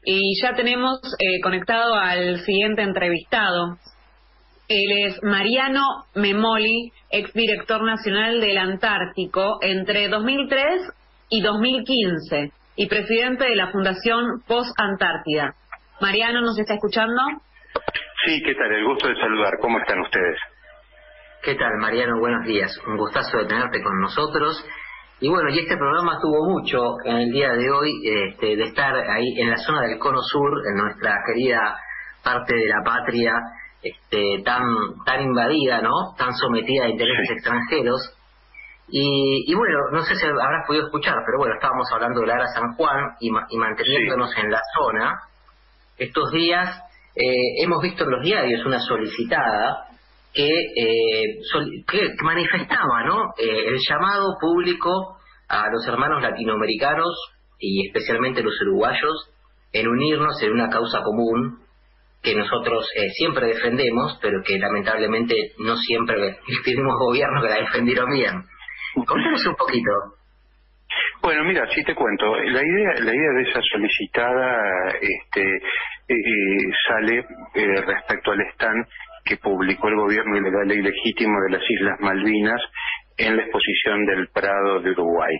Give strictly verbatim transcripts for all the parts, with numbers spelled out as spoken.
y ya tenemos eh, conectado al siguiente entrevistado. Él es Mariano Memoli, exdirector nacional del Antártico entre dos mil tres y dos mil quince y presidente de la Fundación Post Antártida. Mariano, ¿nos está escuchando? Sí, ¿qué tal? El gusto de saludar. ¿Cómo están ustedes? ¿Qué tal, Mariano? Buenos días. Un gustazo de tenerte con nosotros. Y bueno, y este programa tuvo mucho en el día de hoy este, de estar ahí en la zona del Cono Sur, en nuestra querida parte de la patria, este, tan tan invadida, ¿no? Tan sometida a intereses sí. extranjeros. Y, y bueno, no sé si habrás podido escuchar, pero bueno, estábamos hablando de Lara San Juan y, y manteniéndonos sí. en la zona. Estos días eh, hemos visto en los diarios una solicitada que, eh, sol, que manifestaba, ¿no? Eh, el llamado público a los hermanos latinoamericanos y especialmente los uruguayos en unirnos en una causa común que nosotros eh, siempre defendemos, pero que lamentablemente no siempre tenemos gobiernos que la defendieron bien. Contanos un poquito. Bueno, mira, sí te cuento. La idea, la idea de esa solicitada, este, eh, sale eh, respecto al stand que publicó el gobierno ilegal e ilegítimo de las Islas Malvinas en la exposición del Prado de Uruguay.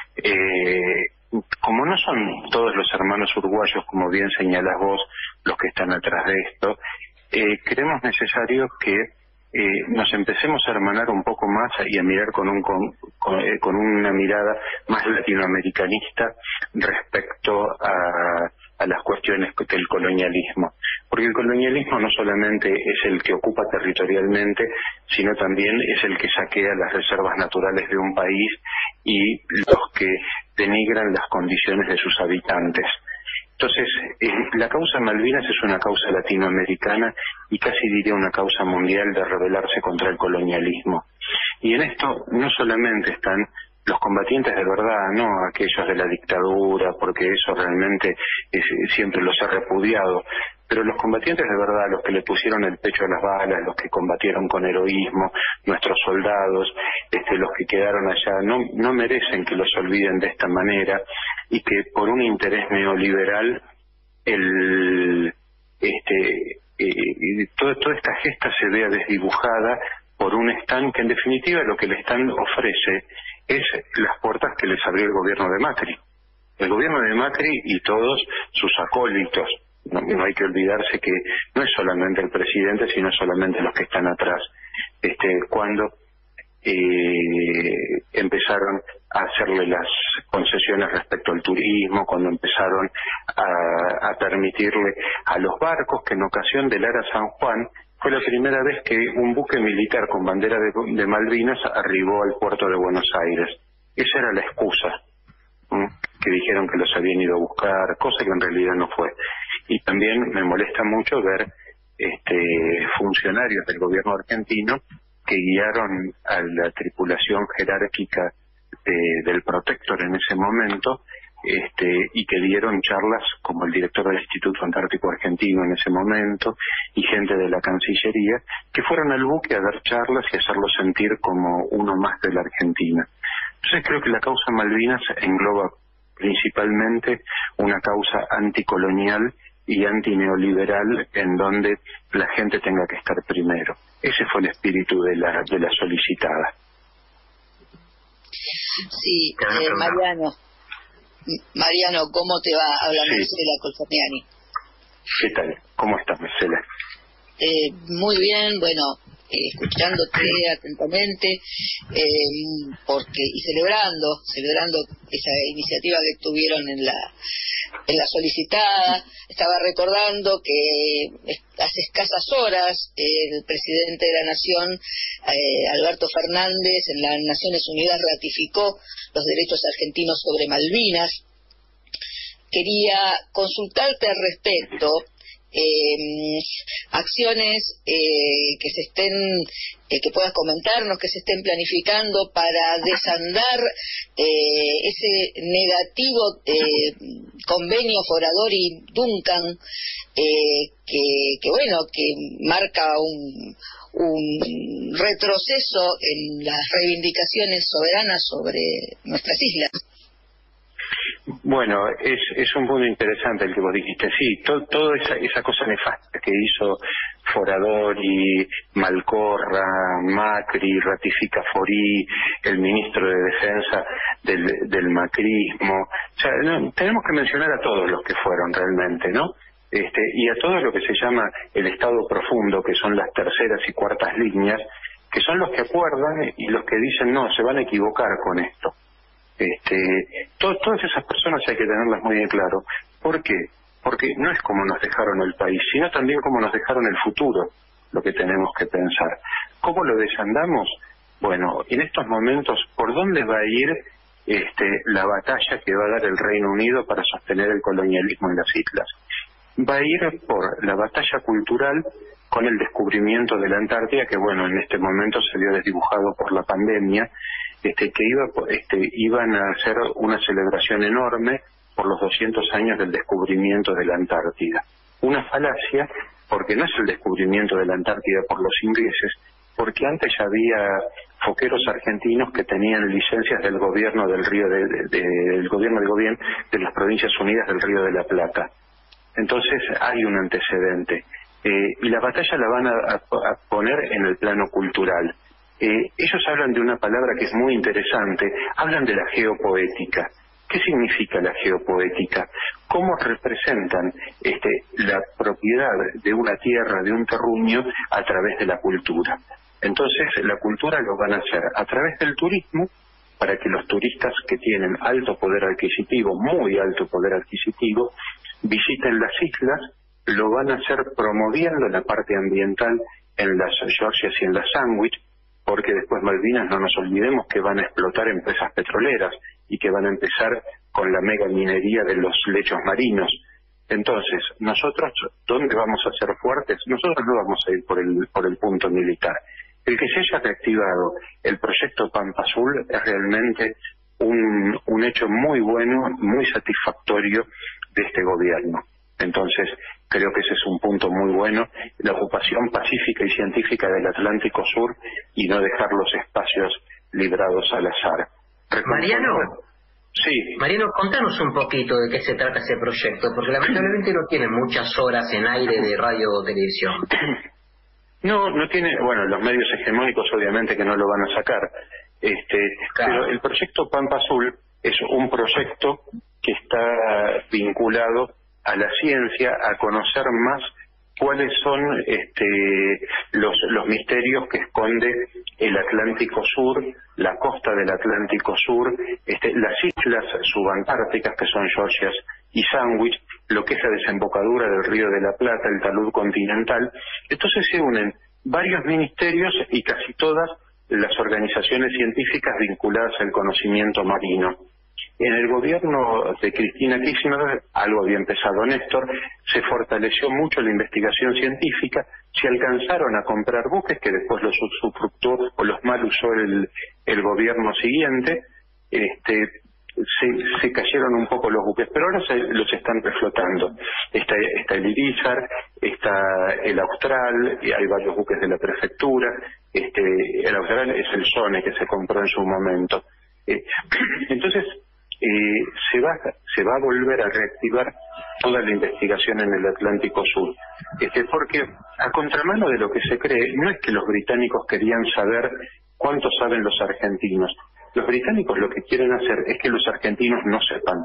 Eh, como no son todos los hermanos uruguayos, como bien señalas vos, los que están atrás de esto, eh, creemos necesario que eh, nos empecemos a hermanar un poco más y a mirar con, un, con, con, eh, con una mirada más latinoamericanista respecto a, a las cuestiones del colonialismo. Porque el colonialismo no solamente es el que ocupa territorialmente, sino también es el que saquea las reservas naturales de un país y los que denigran las condiciones de sus habitantes. Entonces, eh, la causa Malvinas es una causa latinoamericana y casi diría una causa mundial de rebelarse contra el colonialismo. Y en esto no solamente están los combatientes de verdad, no aquellos de la dictadura, porque eso realmente es, siempre los he repudiado, pero los combatientes de verdad, los que le pusieron el pecho a las balas, los que combatieron con heroísmo, nuestros soldados, este, los que quedaron allá, no, no merecen que los olviden de esta manera y que por un interés neoliberal el este eh, todo, toda esta gesta se vea desdibujada por un stand que en definitiva lo que el stand ofrece es las puertas que les abrió el gobierno de Macri. El gobierno de Macri y todos sus acólitos. No, no hay que olvidarse que no es solamente el presidente, sino solamente los que están atrás. Este, cuando eh, empezaron a hacerle las concesiones respecto al turismo, cuando empezaron a, a permitirle a los barcos que en ocasión del Lara San Juan fue la primera vez que un buque militar con bandera de, de Malvinas arribó al puerto de Buenos Aires. Esa era la excusa, ¿m? que dijeron que los habían ido a buscar, cosa que en realidad no fue. Y también me molesta mucho ver este, funcionarios del gobierno argentino que guiaron a la tripulación jerárquica de, del Protector en ese momento, este, y que dieron charlas como el director del Instituto Antártico Argentino en ese momento y gente de la Cancillería que fueron al buque a dar charlas y hacerlo sentir como uno más de la Argentina. Entonces creo que la causa Malvinas engloba principalmente una causa anticolonial y antineoliberal en donde la gente tenga que estar primero. Ese fue el espíritu de la, de la solicitada. Sí, eh, Mariano. Mariano, ¿cómo te va? Habla sí. Marcela Colforniani. ¿Qué tal? ¿Cómo estás, Marcela? Eh, muy bien, bueno, eh, escuchándote atentamente eh, porque y celebrando, celebrando esa iniciativa que tuvieron en la en la solicitada. Estaba recordando que hace escasas horas el presidente de la Nación, eh, Alberto Fernández, en las Naciones Unidas ratificó los derechos argentinos sobre Malvinas. Quería consultarte al respecto eh, acciones eh, que se estén, eh, que puedas comentarnos, que se estén planificando para desandar eh, ese negativo eh, convenio Foradori-Duncan eh, que, que bueno, que marca un un retroceso en las reivindicaciones soberanas sobre nuestras islas. Bueno, es, es un punto interesante el que vos dijiste. Sí, to, toda esa, esa cosa nefasta que hizo Foradori, Malcorra, Macri, ratifica Forí, el ministro de Defensa del, del macrismo. O sea, no, tenemos que mencionar a todos los que fueron realmente, ¿no? Este, y a todo lo que se llama el Estado profundo, que son las terceras y cuartas líneas, que son los que acuerdan y los que dicen, no, se van a equivocar con esto. Este, to, todas esas personas hay que tenerlas muy en claro. ¿Por qué? Porque no es como nos dejaron el país, sino también como nos dejaron el futuro, lo que tenemos que pensar. ¿Cómo lo desandamos? Bueno, en estos momentos, ¿por dónde va a ir este, la batalla que va a dar el Reino Unido para sostener el colonialismo en las islas? Va a ir por la batalla cultural con el descubrimiento de la Antártida, que bueno, en este momento se vio desdibujado por la pandemia, este, que iba, este, iban a hacer una celebración enorme por los doscientos años del descubrimiento de la Antártida. Una falacia, porque no es el descubrimiento de la Antártida por los ingleses, porque antes ya había foqueros argentinos que tenían licencias del gobierno del río de, de, de, del gobierno de gobierno de las Provincias Unidas del Río de la Plata. Entonces hay un antecedente. Eh, y la batalla la van a, a, a poner en el plano cultural. Eh, ellos hablan de una palabra que es muy interesante, hablan de la geopoética. ¿Qué significa la geopoética? ¿Cómo representan este, la propiedad de una tierra, de un terruño, a través de la cultura? Entonces, la cultura lo van a hacer a través del turismo, para que los turistas que tienen alto poder adquisitivo, muy alto poder adquisitivo, visiten las islas. Lo van a hacer promoviendo la parte ambiental en las Georgias y en las Sandwich, porque después Malvinas, no nos olvidemos que van a explotar empresas petroleras y que van a empezar con la mega minería de los lechos marinos. Entonces, nosotros, ¿dónde vamos a ser fuertes? Nosotros no vamos a ir por el, por el punto militar. El que se haya reactivado el proyecto Pampa Azul es realmente un, un hecho muy bueno, muy satisfactorio de este gobierno. Entonces, creo que ese es un punto muy bueno, la ocupación pacífica y científica del Atlántico Sur y no dejar los espacios librados al azar. Mariano, sí. Mariano, contanos un poquito de qué se trata ese proyecto, porque lamentablemente no tiene muchas horas en aire de radio o televisión. No, no tiene, bueno, los medios hegemónicos obviamente que no lo van a sacar, este, claro. Pero el proyecto Pampa Azul es un proyecto que está vinculado a la ciencia, a conocer más cuáles son este, los, los misterios que esconde el Atlántico Sur, la costa del Atlántico Sur, este, las islas subantárticas que son Georgias y Sandwich, lo que es la desembocadura del Río de la Plata, el talud continental. Entonces se unen varios ministerios y casi todas las organizaciones científicas vinculadas al conocimiento marino. En el gobierno de Cristina Kirchner, algo había empezado Néstor, se fortaleció mucho la investigación científica, se alcanzaron a comprar buques que después los usufructuó o los mal usó el, el gobierno siguiente, este, se, se cayeron un poco los buques, pero ahora se, los están reflotando. Está, está el Irizar, está el Austral, y hay varios buques de la prefectura, este, el Austral es el Sone que se compró en su momento. Eh, entonces, Eh, se va se va a volver a reactivar toda la investigación en el Atlántico Sur, este, porque a contramano de lo que se cree, no es que los británicos querían saber cuánto saben los argentinos. Los británicos lo que quieren hacer es que los argentinos no sepan.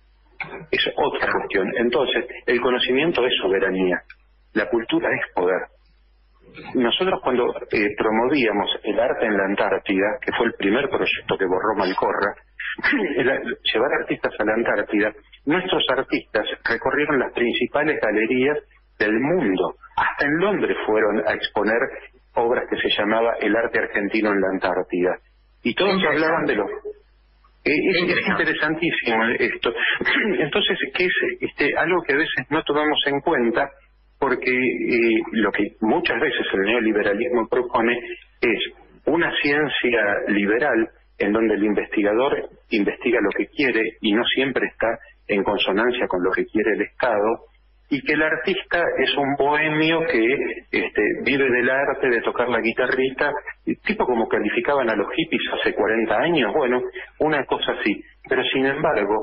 Es otra cuestión. Entonces, el conocimiento es soberanía, la cultura es poder. Nosotros cuando eh, promovíamos el arte en la Antártida, que fue el primer proyecto que borró Malcorra, el, llevar artistas a la Antártida, nuestros artistas recorrieron las principales galerías del mundo. Hasta en Londres fueron a exponer obras que se llamaba El arte argentino en la Antártida. Y todos hablaban de lo... Eh, es, es interesantísimo esto. Entonces, que es este, algo que a veces no tomamos en cuenta, porque eh, lo que muchas veces el neoliberalismo propone es una ciencia liberal en donde el investigador investiga lo que quiere y no siempre está en consonancia con lo que quiere el Estado, y que el artista es un bohemio que este, vive del arte, de tocar la guitarrita, tipo como calificaban a los hippies hace cuarenta años, bueno, una cosa así. Pero sin embargo,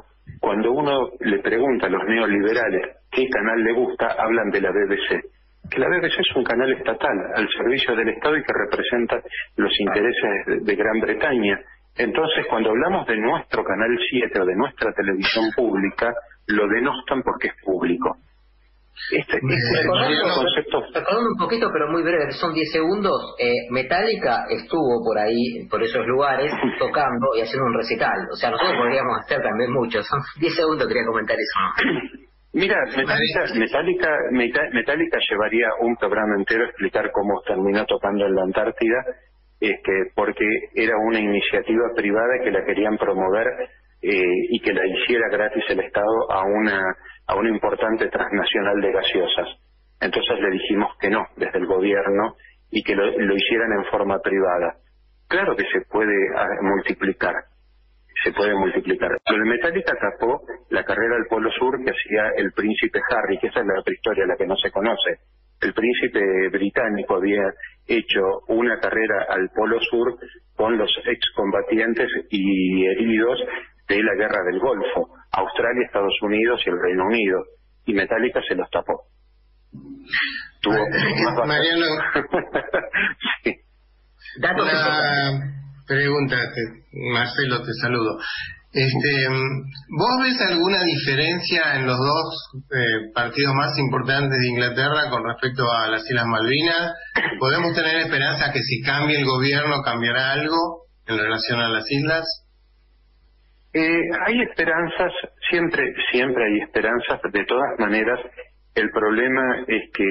cuando uno le pregunta a los neoliberales qué canal le gusta, hablan de la B B C. Que la B B C es un canal estatal, al servicio del Estado y que representa los intereses de Gran Bretaña. Entonces, cuando hablamos de nuestro Canal siete o de nuestra televisión pública, lo denostan porque es público. Este, este recordando, concepto... recordando un poquito, pero muy breve, son diez segundos, eh, Metallica estuvo por ahí, por esos lugares, tocando y haciendo un recital. O sea, nosotros podríamos hacer también mucho. Son diez segundos, quería comentar eso. Mira, Metallica, Metallica, Metallica llevaría un programa entero a explicar cómo terminó tocando en la Antártida, este, porque era una iniciativa privada que la querían promover eh, y que la hiciera gratis el Estado a una a una importante transnacional de gaseosas. Entonces le dijimos que no, desde el gobierno, y que lo, lo hicieran en forma privada. Claro que se puede multiplicar. se puede multiplicar. Lo de Metallica tapó la carrera al Polo Sur que hacía el príncipe Harry, que esa es la otra historia, la que no se conoce. El príncipe británico había hecho una carrera al Polo Sur con los excombatientes y heridos de la Guerra del Golfo, Australia, Estados Unidos y el Reino Unido, y Metallica se los tapó. Tuvo más Mariano, sí. Datos una pregunta, Marcelo, te saludo. Este, ¿Vos ves alguna diferencia en los dos eh, partidos más importantes de Inglaterra con respecto a las Islas Malvinas? ¿Podemos tener esperanza que si cambia el gobierno cambiará algo en relación a las islas? Eh, hay esperanzas, siempre, siempre hay esperanzas. De todas maneras, el problema es que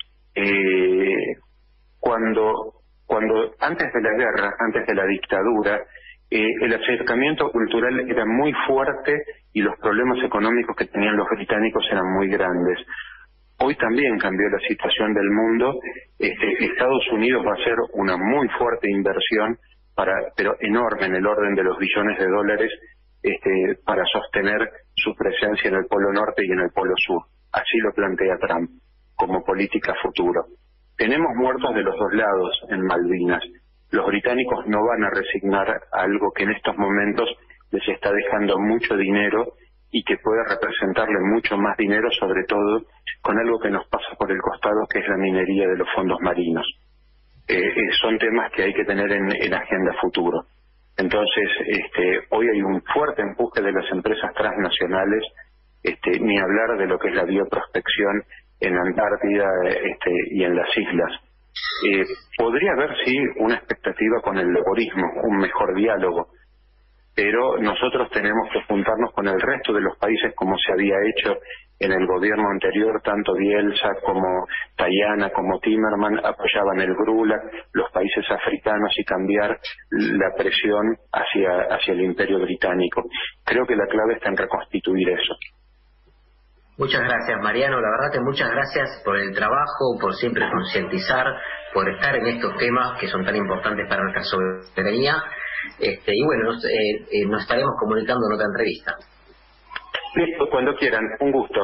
eh, cuando, cuando antes de la guerra, antes de la dictadura, eh, el acercamiento cultural era muy fuerte y los problemas económicos que tenían los británicos eran muy grandes. Hoy también cambió la situación del mundo. Este, Estados Unidos va a hacer una muy fuerte inversión, para, pero enorme, en el orden de los billones de dólares, este, para sostener su presencia en el Polo Norte y en el Polo Sur. Así lo plantea Trump como política futuro. Tenemos muertos de los dos lados en Malvinas. Los británicos no van a resignar a algo que en estos momentos les está dejando mucho dinero y que puede representarle mucho más dinero, sobre todo con algo que nos pasa por el costado, que es la minería de los fondos marinos. Eh, eh, son temas que hay que tener en, en agenda futuro. Entonces, este, hoy hay un fuerte empuje de las empresas transnacionales, este, ni hablar de lo que es la bioprospección en Antártida este, y en las islas. Eh, podría haber, sí, una expectativa con el laborismo, un mejor diálogo, pero nosotros tenemos que juntarnos con el resto de los países como se había hecho en el gobierno anterior. Tanto Bielsa como Tajani como Timmerman apoyaban el GRULAC, los países africanos, y cambiar la presión hacia, hacia el imperio británico. Creo que la clave está en reconstituir eso. Muchas gracias, Mariano. La verdad que muchas gracias por el trabajo, por siempre concientizar, por estar en estos temas que son tan importantes para nuestra soberanía. Este, y bueno, nos, eh, eh, nos estaremos comunicando en otra entrevista. Listo, cuando quieran. Un gusto.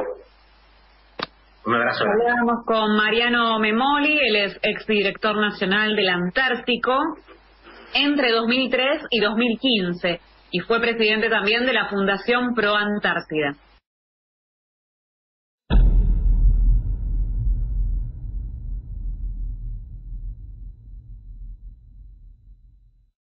Un abrazo. Hablamos con Mariano Memoli, él es exdirector nacional del Antártico entre dos mil tres y dos mil quince y fue presidente también de la Fundación Pro Antártida.